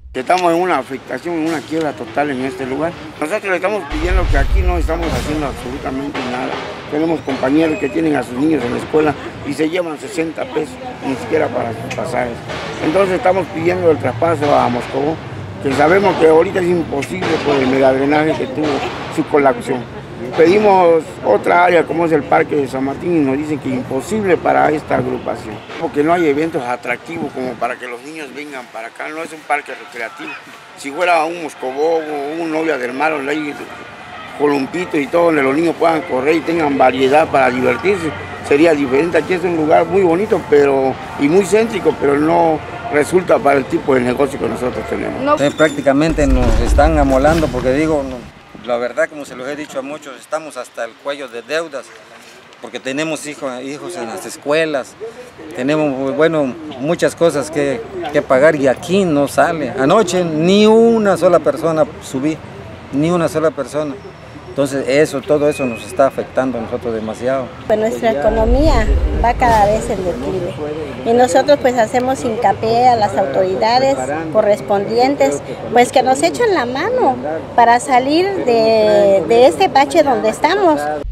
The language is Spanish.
Estamos en una afectación, en una quiebra total en este lugar. Nosotros le estamos pidiendo que aquí no estamos haciendo absolutamente nada. Tenemos compañeros que tienen a sus niños en la escuela y se llevan 60 pesos, ni siquiera para sus pasajes. Entonces estamos pidiendo el traspaso a Moscovó, que sabemos que ahorita es imposible por el megadrenaje que tuvo su colapsión. Pedimos otra área como es el Parque de San Martín y nos dicen que es imposible para esta agrupación, porque no hay eventos atractivos como para que los niños vengan para acá, no es un parque recreativo. Si fuera un Moscovó o un Novia del Mar, donde hay columpitos y todo, donde los niños puedan correr y tengan variedad para divertirse, sería diferente. Aquí es un lugar muy bonito y muy céntrico, pero no resulta para el tipo de negocio que nosotros tenemos. No. Prácticamente nos están amolando porque digo, la verdad, como se los he dicho a muchos, estamos hasta el cuello de deudas porque tenemos hijos en las escuelas, tenemos, bueno, muchas cosas que pagar y aquí no sale. Anoche ni una sola persona subí, ni una sola persona. Entonces todo eso nos está afectando a nosotros demasiado. Pues nuestra economía va cada vez en declive y nosotros pues hacemos hincapié a las autoridades correspondientes pues que nos echen la mano para salir de este bache donde estamos.